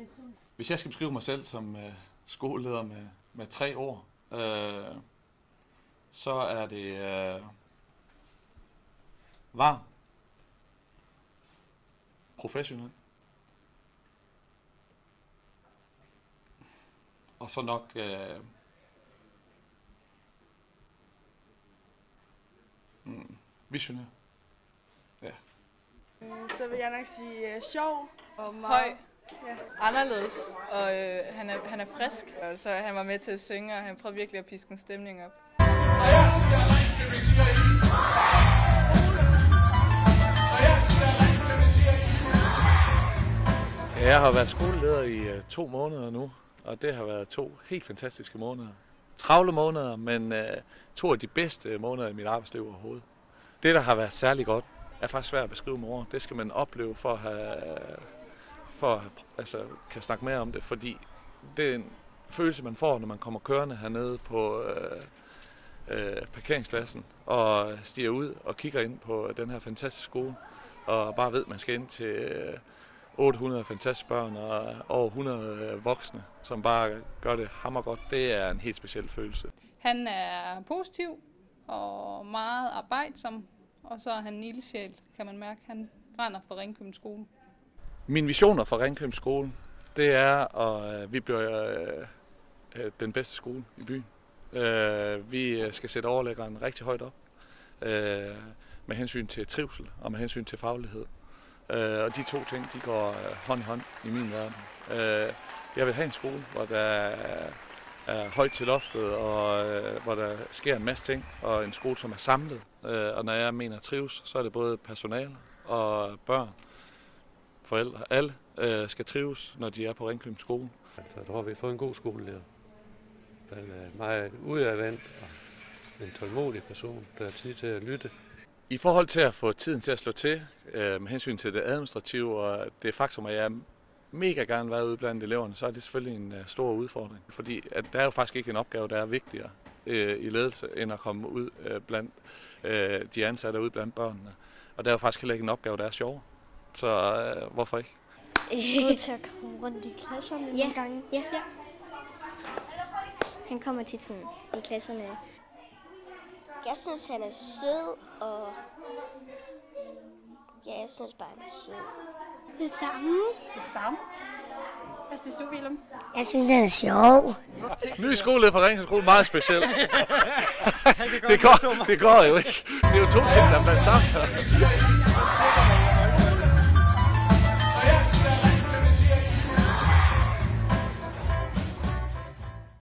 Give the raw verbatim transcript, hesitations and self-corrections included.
Hvis jeg skal beskrive mig selv som uh, skoleleder med, med tre ord, uh, så er det uh, varm, professionel, og så nok uh, mm, visionær. Ja. Så vil jeg nok sige uh, sjov og meget... Høj. Ja. Anderledes, og øh, han, er, han er frisk, og så han var med til at synge, og han prøvede virkelig at piske en stemning op. Jeg har været skoleleder i uh, to måneder nu, og det har været to helt fantastiske måneder. Travle måneder, men uh, to af de bedste måneder i mit arbejdsliv overhovedet. Det, der har været særlig godt, er faktisk svært at beskrive med ord. Det skal man opleve for at have... for at altså, kan snakke mere om det, fordi det er en følelse, man får, når man kommer kørende hernede på øh, øh, parkeringspladsen og stiger ud og kigger ind på den her fantastiske skole og bare ved, at man skal ind til øh, otte hundrede fantastiske børn og over hundrede voksne, som bare gør det hammergodt. Det er en helt speciel følelse. Han er positiv og meget arbejdsom, og så er han en ildsjæl, kan man mærke. Han brænder for Ringkøbing Skole. Mine visioner for Ringkøbing Skole, det er, at vi bliver øh, den bedste skole i byen. Øh, vi skal sætte overlæggeren rigtig højt op, øh, med hensyn til trivsel og med hensyn til faglighed. Øh, og de to ting, de går øh, hånd i hånd i min verden. Øh, jeg vil have en skole, hvor der er, er højt til loftet, og øh, hvor der sker en masse ting, og en skole, som er samlet. Øh, og når jeg mener trives, så er det både personale og børn. Forældre, alle øh, skal trives, når de er på Ringkøbing Skole. Jeg tror, vi har fået en god skoleleder. Den er meget udadvendt og en tålmodig person, der har tid til at lytte. I forhold til at få tiden til at slå til, øh, med hensyn til det administrative og det faktum, at jeg mega gerne været ude blandt eleverne, så er det selvfølgelig en uh, stor udfordring. Fordi at der er jo faktisk ikke en opgave, der er vigtigere øh, i ledelse, end at komme ud øh, blandt øh, de ansatte ude blandt børnene. Og der er jo faktisk heller ikke en opgave, der er sjov. Så øh, hvorfor ikke? God til at komme rundt i klasserne ja. nogle gange. Ja. Han kommer tit sådan i klasserne. Jeg synes, han er sød, og ja, jeg synes bare, han er sød. Det samme. Det samme. Hvad synes du, Willem? Jeg synes, han er sjov. Ny skoleleder fra Ringkøbing Skole, meget speciel. det, går, det går jo ikke. Det er jo to ting, der er blandt sammen.